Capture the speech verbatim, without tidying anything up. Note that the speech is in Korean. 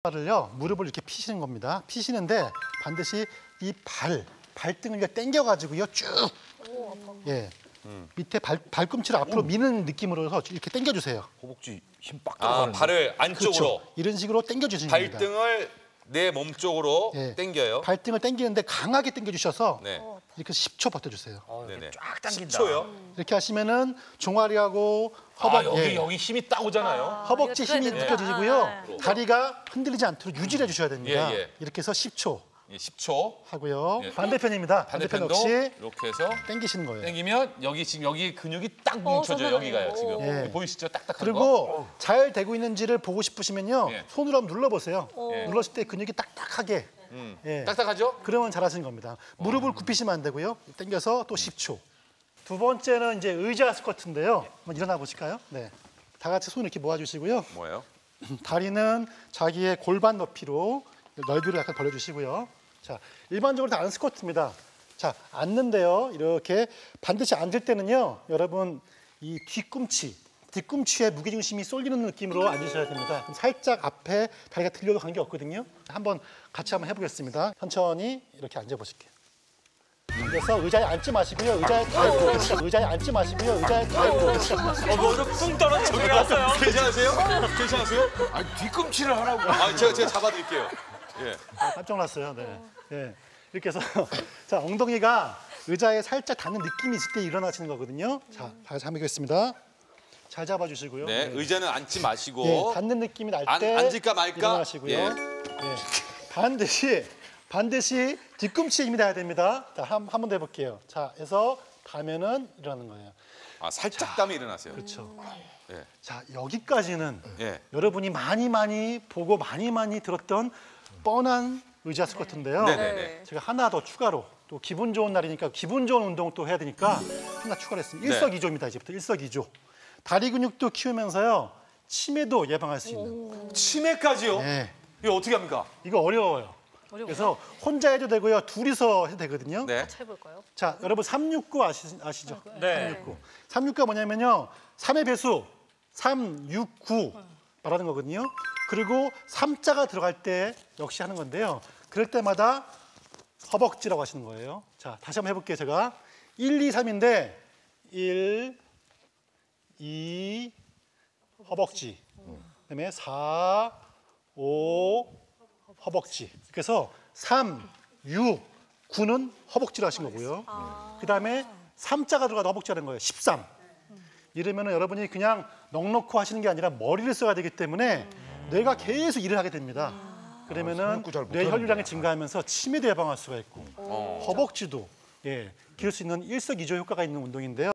발을요, 무릎을 이렇게 피시는 겁니다. 피시는데 반드시 이 발, 발등을 이렇게 당겨가지고요, 쭉. 예. 음. 밑에 발, 발꿈치를 앞으로 오. 미는 느낌으로 이렇게 당겨주세요. 허벅지 힘 빡 들어가는. 아, 발을 안쪽으로. 그렇죠. 이런 식으로 당겨주시는 겁니다. 발등을 내 몸 쪽으로 예. 당겨요. 발등을 당기는데 강하게 당겨주셔서 네. 이렇게 십 초 버텨주세요. 어, 쫙 당긴다. 십 초요? 음. 이렇게 하시면은 종아리하고 허벅, 아, 여기 예. 여기 힘이 딱 오잖아요. 아, 허벅지 힘이 예. 느껴지시고요. 아, 네. 다리가 흔들리지 않도록 유지를 해주셔야 됩니다. 예, 예. 이렇게 해서 십 초 예, 십 초. 하고요. 예. 반대편입니다. 반대편 반대편도 역시 이렇게 해서 당기시는 거예요. 당기면 여기 지금 여기 근육이 딱 뭉쳐져요. 여기가요 지금. 예. 여기 보이시죠? 딱딱한 거. 그리고 잘 되고 있는지를 보고 싶으시면요. 예. 손으로 한번 눌러보세요. 예. 눌렀을 때 근육이 딱딱하게. 음. 예. 딱딱하죠? 그러면 잘하시는 겁니다. 무릎을 굽히시면 안 되고요. 당겨서 또 십 초. 두 번째는 이제 의자 스쿼트인데요. 한번 일어나 보실까요? 네. 다 같이 손 이렇게 모아주시고요. 뭐예요? 다리는 자기의 골반 높이로 넓이를 약간 벌려주시고요. 자, 일반적으로 다 앉는 스쿼트입니다. 자, 앉는데요. 이렇게 반드시 앉을 때는요. 여러분 이 뒤꿈치, 뒤꿈치에 무게중심이 쏠리는 느낌으로 앉으셔야 됩니다. 살짝 앞에 다리가 들려도 관계없거든요. 한번 같이 한번 해보겠습니다. 천천히 이렇게 앉아보실게요. 앉아서 의자에 앉지 마시고요. 의자에 털고 의자에 앉지 마시고요. 의자에 털고 어, 뭐뿡 떨어진 소리가 났어요. 괜찮으세요? 괜찮으세요? 아니 뒤꿈치를 하라고. 아, 제가 제가 잡아드릴게요. 예. 아, 깜짝 놀랐어요. 네. 예. 이렇게 해서 자, 엉덩이가 의자에 살짝 닿는 느낌이 있을 때 일어나시는 거거든요. 자, 다시 한번 해보겠습니다. 잘 잡아주시고요. 네, 의자는 앉지 마시고. 예, 닿는 느낌이 날 때 안- 앉을까 말까? 일어나시고요. 예. 예. 반드시 반드시 뒤꿈치에 힘이 닿아야 됩니다. 자, 한 한 번 더 해볼게요. 자, 해서 닿으면은 일어나는 거예요. 아, 살짝 땀이 일어나세요. 그렇죠. 예. 자, 여기까지는 예. 여러분이 많이 많이 보고 많이 많이 들었던 뻔한 의자 스쿼트인데요. 네네네. 제가 하나 더 추가로 또 기분 좋은 날이니까 기분 좋은 운동 또 해야 되니까 하나 추가를 했습니다. 네. 일석이조입니다. 이제부터 일석이조. 다리 근육도 키우면서요. 치매도 예방할 수 있는. 치매까지요? 네. 이거 어떻게 합니까? 이거 어려워요. 어려워요? 그래서 혼자 해도 되고요. 둘이서 해도 되거든요. 네. 같이 해볼까요? 자, 여러분 삼육구 아시, 아시죠? 네. 삼육구. 삼육구가 뭐냐면요. 삼의 배수 삼, 육, 구 말하는 거거든요. 그리고 삼자가 들어갈 때 역시 하는 건데요. 그럴 때마다 허벅지라고 하시는 거예요. 자, 다시 한번 해볼게요. 제가 일, 이, 삼인데 일, 이, 허벅지. 그다음에 사, 오, 허벅지. 그래서 삼, 육, 구는 허벅지로 하신 거고요. 그다음에 삼자가 들어가도 허벅지라는 거예요. 십삼. 이러면은 여러분이 그냥 넉넉히 하시는 게 아니라 머리를 써야 되기 때문에 뇌가 계속 일을 하게 됩니다. 그러면은 뇌 혈류량이 증가하면서 치매도 예방할 수가 있고 허벅지도 예, 기를 수 있는 일석이조 효과가 있는 운동인데요.